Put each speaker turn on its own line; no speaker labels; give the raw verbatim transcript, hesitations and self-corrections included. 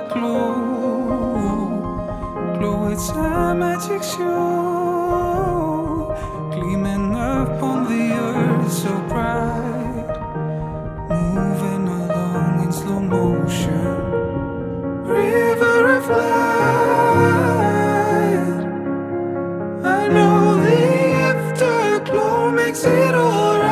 glow. Glow, it's a magic show, gleaming up on the earth so bright, moving along in slow motion. River of light, I know the afterglow makes it alright.